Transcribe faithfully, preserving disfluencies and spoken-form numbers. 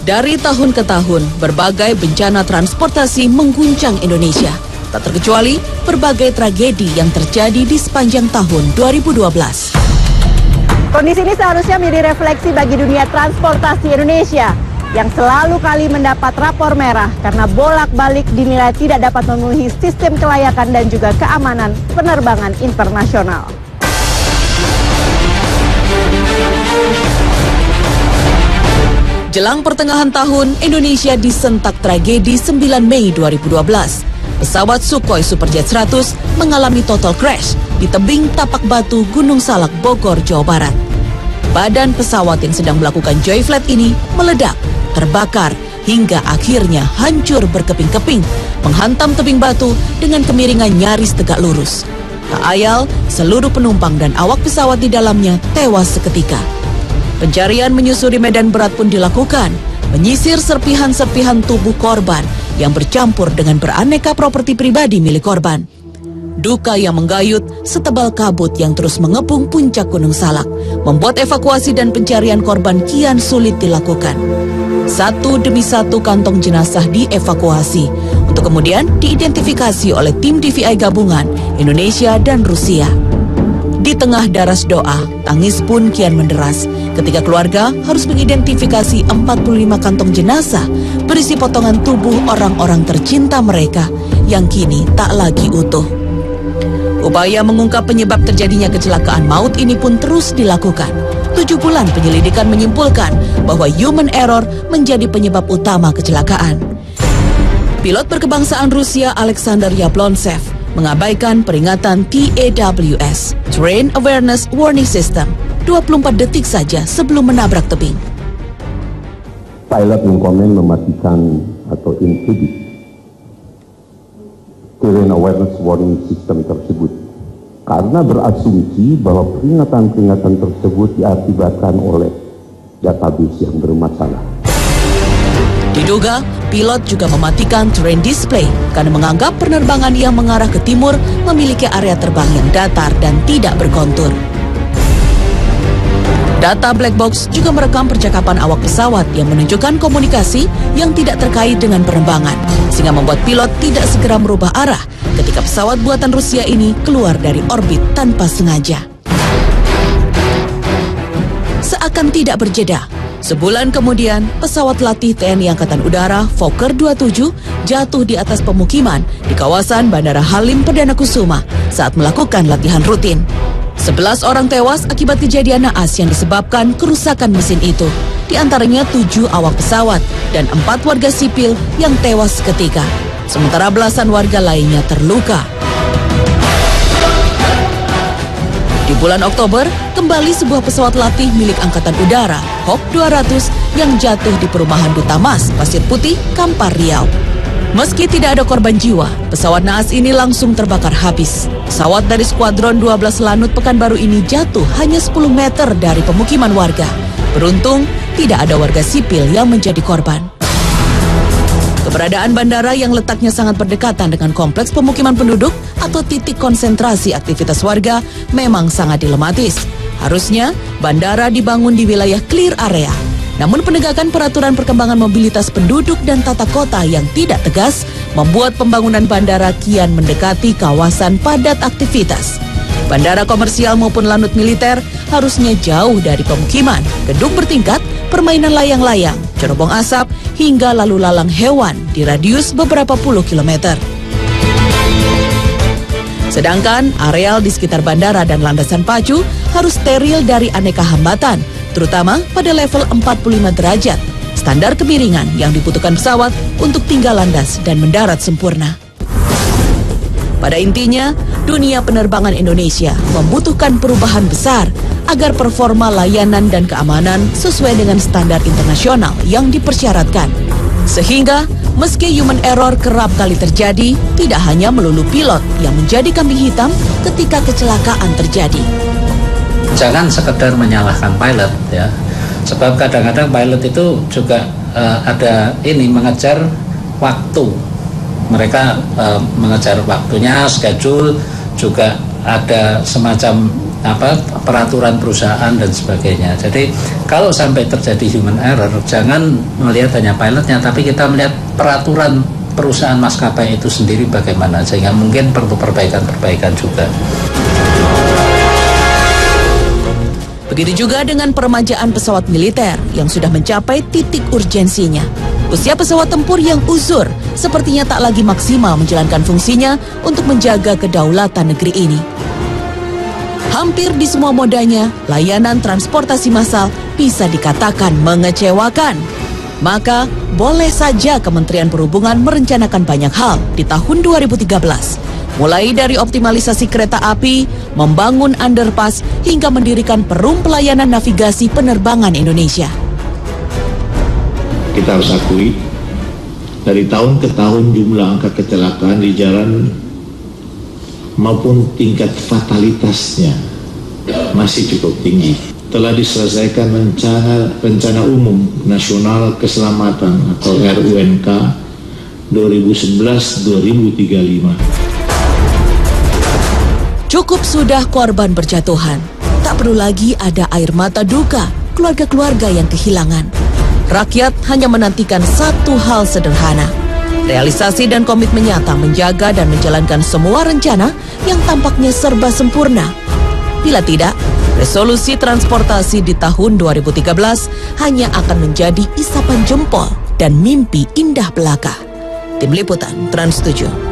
Dari tahun ke tahun, berbagai bencana transportasi mengguncang Indonesia. Tak terkecuali berbagai tragedi yang terjadi di sepanjang tahun dua ribu dua belas. Kondisi ini seharusnya menjadi refleksi bagi dunia transportasi Indonesia yang selalu kali mendapat rapor merah karena bolak-balik dinilai tidak dapat memenuhi sistem kelayakan dan juga keamanan penerbangan internasional. Jelang pertengahan tahun, Indonesia disentak tragedi sembilan Mei dua ribu dua belas. Pesawat Sukhoi Superjet seratus mengalami total crash di tebing Tapak Batu, Gunung Salak, Bogor, Jawa Barat. Badan pesawat yang sedang melakukan joy flight ini meledak, terbakar, hingga akhirnya hancur berkeping-keping, menghantam tebing batu dengan kemiringan nyaris tegak lurus. Tak ayal, seluruh penumpang dan awak pesawat di dalamnya tewas seketika. Pencarian menyusuri medan berat pun dilakukan, menyisir serpihan-serpihan tubuh korban yang bercampur dengan beraneka properti pribadi milik korban. Duka yang menggayut setebal kabut yang terus mengepung puncak Gunung Salak membuat evakuasi dan pencarian korban kian sulit dilakukan. Satu demi satu kantong jenazah dievakuasi untuk kemudian diidentifikasi oleh tim D V I gabungan Indonesia dan Rusia. Di tengah daras doa, tangis pun kian menderas ketika keluarga harus mengidentifikasi empat puluh lima kantong jenazah berisi potongan tubuh orang-orang tercinta mereka yang kini tak lagi utuh. Upaya mengungkap penyebab terjadinya kecelakaan maut ini pun terus dilakukan. Tujuh bulan penyelidikan menyimpulkan bahwa human error menjadi penyebab utama kecelakaan. Pilot berkebangsaan Rusia Alexander Yablonsev mengabaikan peringatan T A W S, Terrain Awareness Warning System, dua puluh empat detik saja sebelum menabrak tebing. Pilot mengkomen mematikan atau inhibit Terrain Awareness Warning System tersebut karena berasumsi bahwa peringatan-peringatan tersebut diakibatkan oleh database yang bermasalah. Diduga, pilot juga mematikan terrain display karena menganggap penerbangan yang mengarah ke timur memiliki area terbang yang datar dan tidak berkontur. Data black box juga merekam percakapan awak pesawat yang menunjukkan komunikasi yang tidak terkait dengan penerbangan, sehingga membuat pilot tidak segera merubah arah ketika pesawat buatan Rusia ini keluar dari orbit tanpa sengaja. Seakan tidak berjeda, sebulan kemudian, pesawat latih T N I Angkatan Udara Fokker dua puluh tujuh jatuh di atas pemukiman di kawasan Bandara Halim Perdana Kusuma saat melakukan latihan rutin. Sebelas orang tewas akibat kejadian naas yang disebabkan kerusakan mesin itu, di antaranya tujuh awak pesawat dan empat warga sipil yang tewas seketika, sementara belasan warga lainnya terluka. Di bulan Oktober, kembali sebuah pesawat latih milik Angkatan Udara, Hawk dua ratus, yang jatuh di perumahan Duta Mas, Pasir Putih, Kampar, Riau. Meski tidak ada korban jiwa, pesawat naas ini langsung terbakar habis. Pesawat dari Skuadron dua belas Lanut Pekanbaru ini jatuh hanya sepuluh meter dari pemukiman warga. Beruntung, tidak ada warga sipil yang menjadi korban. Keberadaan bandara yang letaknya sangat berdekatan dengan kompleks pemukiman penduduk atau titik konsentrasi aktivitas warga memang sangat dilematis. Harusnya, bandara dibangun di wilayah clear area. Namun penegakan peraturan perkembangan mobilitas penduduk dan tata kota yang tidak tegas membuat pembangunan bandara kian mendekati kawasan padat aktivitas. Bandara komersial maupun lanut militer harusnya jauh dari pemukiman, gedung bertingkat, permainan layang-layang, cerobong asap, hingga lalu lalang hewan di radius beberapa puluh kilometer. Sedangkan areal di sekitar bandara dan landasan pacu harus steril dari aneka hambatan, terutama pada level empat puluh lima derajat, standar kemiringan yang dibutuhkan pesawat untuk tinggal landas dan mendarat sempurna. Pada intinya, dunia penerbangan Indonesia membutuhkan perubahan besar agar performa layanan dan keamanan sesuai dengan standar internasional yang dipersyaratkan. Sehingga, meski human error kerap kali terjadi, tidak hanya melulu pilot yang menjadi kambing hitam ketika kecelakaan terjadi. Jangan sekedar menyalahkan pilot, ya, sebab kadang-kadang pilot itu juga uh, ada ini mengejar waktu. Mereka uh, mengejar waktunya, schedule, juga ada semacam apa peraturan perusahaan dan sebagainya. Jadi kalau sampai terjadi human error, jangan melihat hanya pilotnya, tapi kita melihat peraturan perusahaan maskapai itu sendiri bagaimana, sehingga mungkin perlu perbaikan-perbaikan juga. Begitu juga dengan peremajaan pesawat militer yang sudah mencapai titik urgensinya. Usia pesawat tempur yang uzur sepertinya tak lagi maksimal menjalankan fungsinya untuk menjaga kedaulatan negeri ini. Hampir di semua modanya, layanan transportasi massal bisa dikatakan mengecewakan. Maka, boleh saja Kementerian Perhubungan merencanakan banyak hal di tahun dua ribu tiga belas. Mulai dari optimalisasi kereta api, membangun underpass, hingga mendirikan perum pelayanan navigasi penerbangan Indonesia. Kita harus akui, dari tahun ke tahun jumlah angka kecelakaan di jalan maupun tingkat fatalitasnya masih cukup tinggi. Telah diselesaikan rencana rencana umum nasional keselamatan atau R U N K dua ribu sebelas sampai dua ribu tiga puluh lima. Cukup sudah korban berjatuhan. Tak perlu lagi ada air mata duka keluarga-keluarga yang kehilangan. Rakyat hanya menantikan satu hal sederhana. Realisasi dan komitmen nyata menjaga dan menjalankan semua rencana yang tampaknya serba sempurna. Bila tidak, resolusi transportasi di tahun dua ribu tiga belas hanya akan menjadi isapan jempol dan mimpi indah belaka. Tim Liputan Trans tujuh.